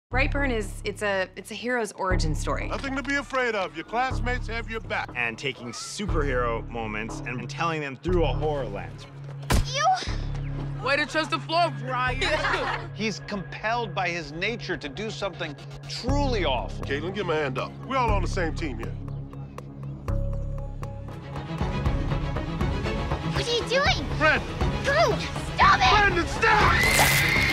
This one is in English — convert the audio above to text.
Brightburn it's a hero's origin story. Nothing to be afraid of. Your classmates have your back. And taking superhero moments and telling them through a horror lens. You! Way to trust the floor, Brian. He's compelled by his nature to do something truly awful. Caitlin, give my hand up. We're all on the same team here. What are you doing? Brandon! Bro, stop it! Brandon, stop!